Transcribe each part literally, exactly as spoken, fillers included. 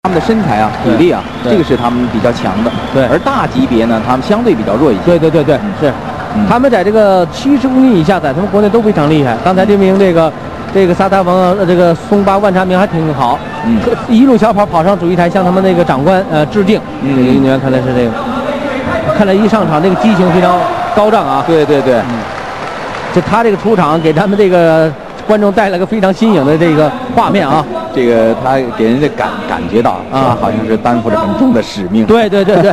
他们的身材啊、体力啊，这个是他们比较强的。 对， 而大级别呢，他们相对比较弱一些。 对对对对，是。嗯、他们在这个七十公斤以下，在他们国内都非常厉害。刚才这名这个这个萨达冯这个松巴万查明还挺好，嗯，一路小跑跑上主席台，向他们那个长官呃致敬。嗯，这个运动员看来是这个，看来一上场这个激情非常高涨啊。 对对对， 嗯，就他这个出场给他们这个观众带来个非常新颖的这个画面啊。 这个他给人的感感觉到啊，好像是担负着很重的使命。 对对对对，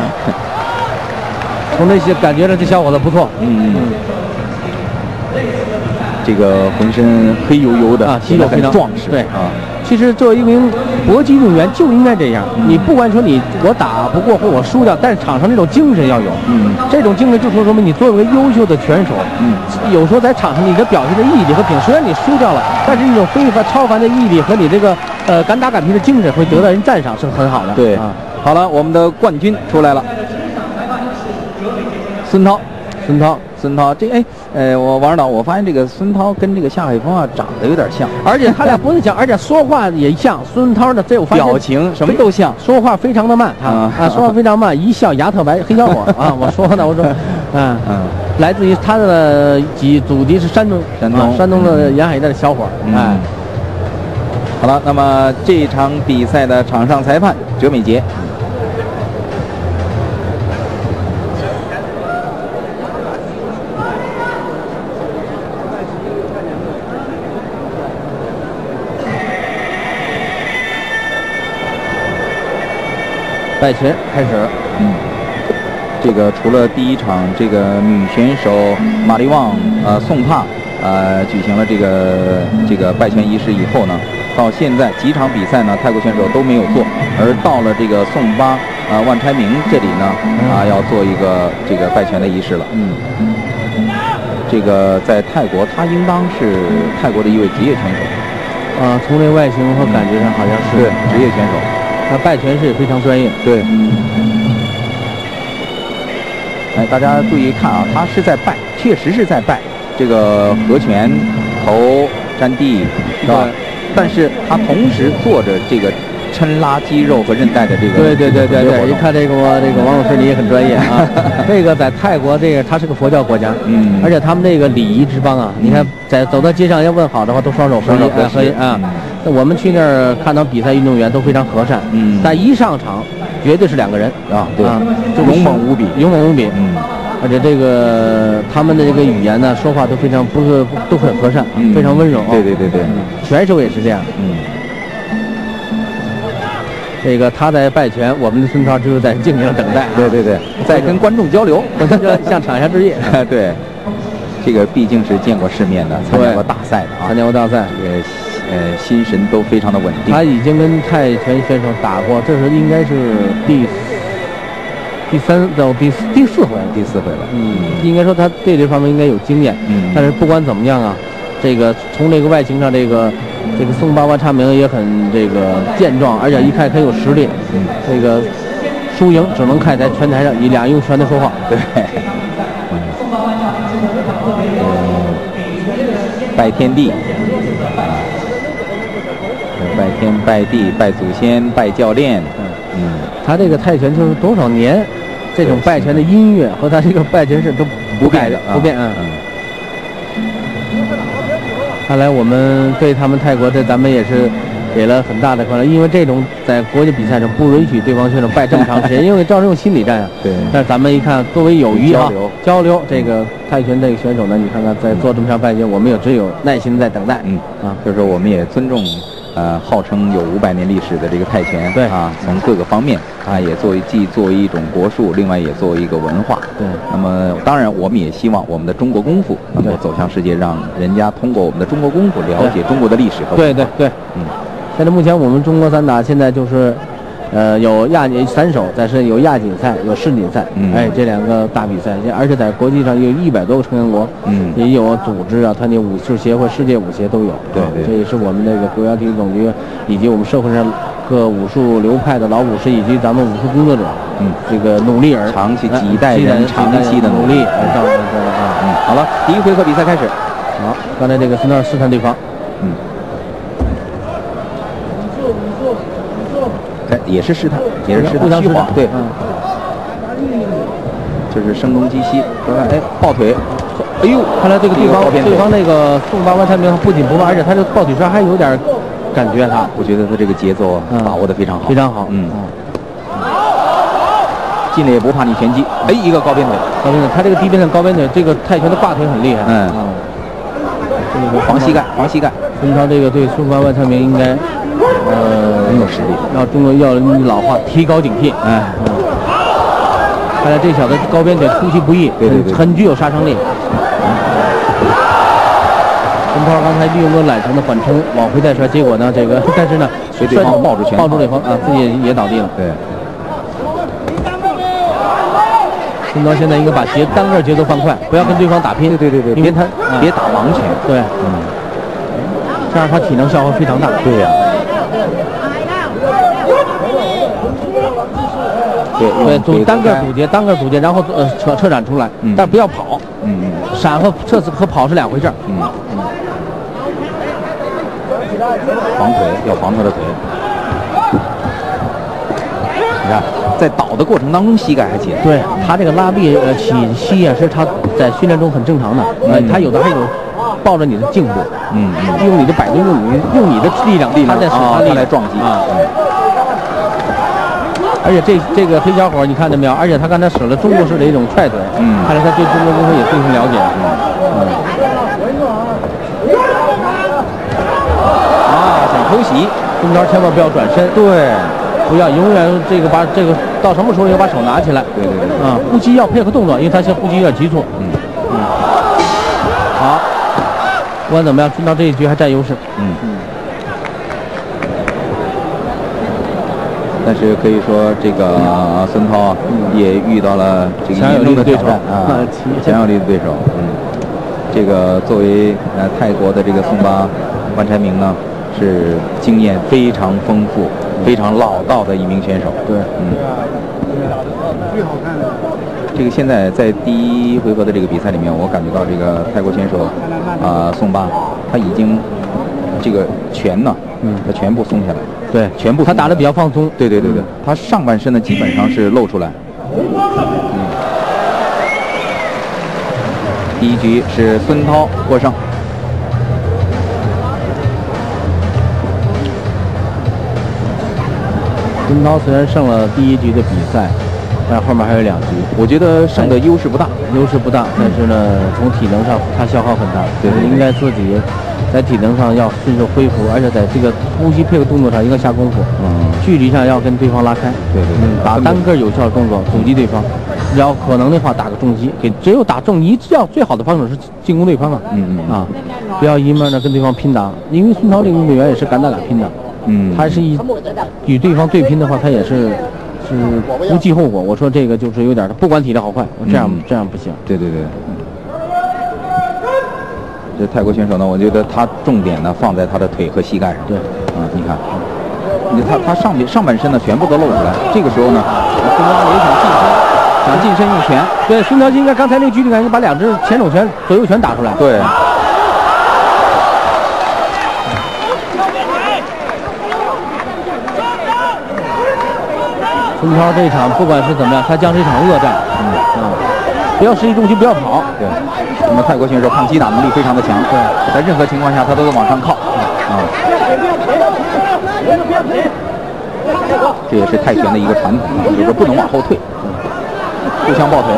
从这些感觉到这小伙子不错。嗯嗯。 这个浑身黑油油的啊，肌肉非常壮实。 对啊， 其实作为一名搏击运动员就应该这样。嗯、你不管说你我打不过或我输掉，但是场上这种精神要有。嗯，这种精神就说说明你作为一个优秀的拳手。嗯，有时候在场上你的表现的毅力和品，虽然你输掉了，但是一种非凡超凡的毅力和你这个呃敢打敢拼的精神会得到人赞赏，是很好的。 对啊，好了，我们的冠军出来了，孙涛，孙涛。孙涛，这哎，呃，我王指导，我发现这个孙涛跟这个夏海峰啊长得有点像， 而且他俩不是像，而且说话也像。孙涛呢，这我发现表情什么都像， 说话非常的慢，他啊，啊说话非常慢，一笑牙特白，黑小伙啊。我说呢，我说，嗯嗯，来自于他的籍祖籍是山东， 山东、啊、 山东的沿海一带的小伙，嗯、哎。 好了，那么这场比赛的场上裁判哲美杰。 拜拳开始， 嗯，这个除了第一场这个女选手马丽旺呃宋帕呃举行了这个这个拜拳仪式以后呢，到现在几场比赛呢，泰国选手都没有做，而到了这个宋巴呃万差明这里呢啊要做一个这个拜拳的仪式了。嗯，这个在泰国他应当是泰国的一位职业拳手， 啊，从这外形和感觉上好像是对职业拳手。 他拜拳是非常专业， 对。哎，大家注意看啊，他是在拜，确实是在拜这个合拳、头沾地，是吧？但是他同时做着这个抻拉肌肉和韧带的这个。 对对对对对，一看这个我这个王老师你也很专业啊。这个在泰国这个它是个佛教国家，嗯，而且他们这个礼仪之邦啊，你看在走到街上要问好的话都双手合十合十啊。我们去那儿看到比赛运动员都非常和善，嗯，但一上场绝对是两个人啊，对， 啊， 就勇猛无比， 勇猛无比，嗯，而且这个他们的这个语言呢，说话都非常不是都很和善，嗯、非常温柔、啊， 对对对对， 拳手也是这样，嗯，这个他在拜拳，我们的孙涛就是在静静的等待、啊， 对对对，在跟观众交流， 向场下致意， 对，这个毕竟是见过世面的，参加过大赛的啊， 参加过大赛， 也。呃，心神都非常的稳定。 他已经跟泰拳选手打过，这是应该是第第三到第四第四回了， 第四回了。 嗯，应该说他对这方面应该有经验。嗯，但是不管怎么样啊，这个从这个外形上，这个这个宋巴万差明也很这个健壮，而且一看很有实力。嗯，这个输赢只能看在拳台上，以两用拳头说话。 对。嗯。拜天地。拜天拜地拜祖先拜教练， 嗯，他这个泰拳就是多少年，这种拜拳的音乐和他这个拜拳是都不变的， 不变啊。看来我们对他们泰国这咱们也是给了很大的欢乐，因为这种在国际比赛上不允许对方选手拜这么长时间，因为造成心理战啊。 对。 但是咱们一看，作为友谊啊， 交流交流，这个泰拳这个选手呢，你看看在做这么长拜拳，我们也只有耐心在等待。 嗯啊，就是说我们也尊重。呃，号称有五百年历史的这个泰拳， 对啊，从各个方面啊，也作为既作为一种国术，另外也作为一个文化。 对。 那么，当然，我们也希望我们的中国功夫能够走向世界，让人家通过我们的中国功夫了解中国的历史和文化。 对对对，嗯。现在目前我们中国散打现在就是，呃，有亚锦散手，但是有亚锦赛，有世锦赛，嗯、哎，这两个大比赛，而且在国际上有一百多个成员国，嗯，也有组织啊，团体武术协会、世界武协都有， 对对， 这也是我们那个国家体育总局以及我们社会上各武术流派的老武师以及咱们武术工作者，嗯，这个努力而长期几代人长期的努力而造成的啊， 嗯，好了，第一回合比赛开始， 好，刚才这个孙涛试探对方，嗯。 是也是试探，也是试探虚晃，对，嗯，就是声东击西。看，哎，抱腿，哎呦， 看来这个对方对方那个宋巴万泰明不仅不慢，而且他这抱腿摔还有点感觉，他， 我觉得他这个节奏把握的非常好， 非常好， 嗯。进来也不怕你拳击，哎，一个高边腿， 高边腿，他这个低边的高边腿，这个泰拳的挂腿很厉害， 嗯，这个防膝盖，防膝盖。 孙涛这个对宋巴万泰明应该，呃， 很有实力， 要中国要老话，提高警惕，哎，嗯，看来这小子高边腿出其不意， 对对对， 很具有杀伤力。孙涛刚才利用个懒程的缓冲往回带摔，结果呢，这个但是呢， 被对方抱住拳， 抱住对方啊，自己也也倒地了， 对。 孙涛现在应该把节单个节奏放快，不要跟对方打拼。 对对对对，别他、嗯、别打盲拳。 对，嗯，这样他体能消耗非常大。 对呀、啊。 对对，组单个组节，单个组节，然后呃扯撤展出来，嗯、但不要跑。 嗯嗯。 闪和撤和跑是两回事。 嗯嗯。防腿要防他的腿。你看。在倒的过程当中，膝盖还起来。 对他这个拉臂呃起膝也是他在训练中很正常的。呃，他有的还有抱着你的颈部， 嗯嗯， 用你的摆动，用你用你的力量， 力量他在使他力来撞击啊。而且这这个黑小伙你看见没有？而且他刚才使了中国式的一种踹腿，嗯，看来他对中国功夫也非常了解。嗯。 啊，想偷袭， 孙涛千万不要转身。 对。 不要永远这个把这个到什么时候也把手拿起来。 对对对。 啊，呼吸要配合动作，因为他现在呼吸有点急促。嗯嗯。好，不管怎么样，孙涛这一局还占优势。 嗯嗯。但是可以说，这个孙涛也遇到了这个严重的挑战啊，强有力的对手。嗯。这个作为呃泰国的这个宋巴万柴明呢，是经验非常丰富。非常老道的一名选手， 对， 嗯，最好看的。这个现在在第一回合的这个比赛里面，我感觉到这个泰国选手啊、呃、宋巴，他已经这个拳呢，嗯，他全部松下来， 对， 全部他打得比较放松， 对对对对，他上半身呢基本上是露出来。嗯，第一局是孙涛获胜。 孙涛虽然胜了第一局的比赛，但后面还有两局， 我觉得胜的优势不大， 优势不大。但是呢，从体能上他消耗很大， 对， 应该自己在体能上要迅速恢复，而且在这个呼吸配合动作上应该下功夫。嗯，距离上要跟对方拉开， 对对对， 打单个有效的动作阻击对方，只要可能的话打个重击，给只有打重击，要最好的方式是进攻对方啊。 嗯嗯啊，不要一面呢跟对方拼打，因为孙涛这个运动员也是敢打敢拼的。 嗯， 他是一与对方对拼的话，他也是是不计后果。我说这个就是有点不管体力好坏，这样、嗯、这样不行。 对对对。这泰国选手呢，我觉得他重点呢放在他的腿和膝盖上。 对， 啊，你看，你他他上面上半身呢全部都露出来。这个时候呢，孙涛也想近身，想近身用拳。 对，孙涛应该刚才那个举起感觉把两只前手拳、左右拳打出来。 对。 孙涛这一场不管是怎么样，他将这场恶战，嗯啊，不要失去重心，不要跑。 对，那么泰国选手抗击打能力非常的强，对，在任何情况下他都会往上靠，啊，这也是泰拳的一个传统，就是说不能往后退，互相抱腿。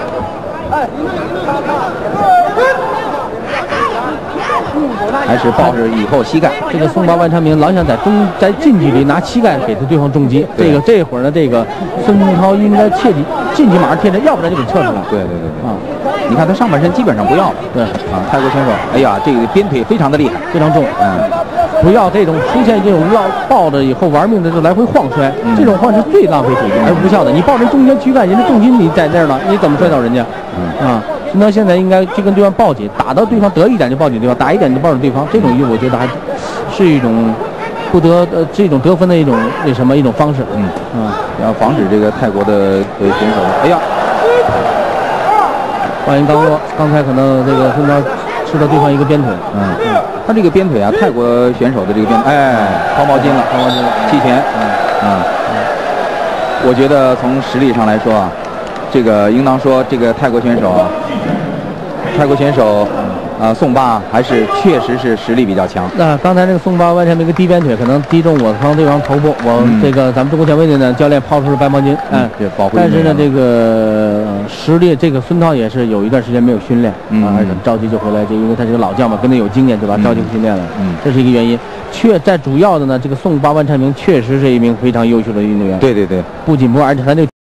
还是抱着以后膝盖。 这个宋巴万昌明老想在中在近距离拿膝盖给他对方重击。这个这会儿呢，这个孙涛应该切记近距马上贴着，要不然就给撤出来。 对对对对啊！你看他上半身基本上不要了。 对啊，泰国选手，哎呀，这个鞭腿非常的厉害， 非常重。嗯，不要这种出现这种绕抱着以后玩命的就来回晃摔，嗯、这种晃是最浪费体力而无效的。你抱人中间躯干，人家重心你在那儿了，你怎么摔倒人家？嗯啊。孙涛现在应该就跟对方抱紧，打到对方得一点就抱紧对方，打一点就抱着对方，这种我觉得还是一种不得呃这种得分的一种那什么一种方式。 嗯啊，要防止这个泰国的呃选手，哎呀， 话音刚落，刚才可能这个孙涛吃了对方一个鞭腿。 嗯嗯，他这个鞭腿啊，泰国选手的这个鞭，哎，掏毛巾了，掏毛巾了，弃权。嗯嗯。 我觉得从实力上来说啊，这个应当说这个泰国选手啊，泰国选手。呃，宋巴还是确实是实力比较强。 那刚才这个宋巴完成了一个低边腿，可能击中我方对方头部。我、嗯、这个咱们中国前卫队呢，教练抛出了白毛巾，嗯， 对，保护。 但是呢，这个实力，这个孙涛也是有一段时间没有训练，嗯，而且着急就回来，就因为他是个老将嘛，跟他有经验，对吧？着急训练了，嗯，这是一个原因。确在主要的呢，这个宋巴万昌明确实是一名非常优秀的运动员。 对对对， 不仅不，而且他这个。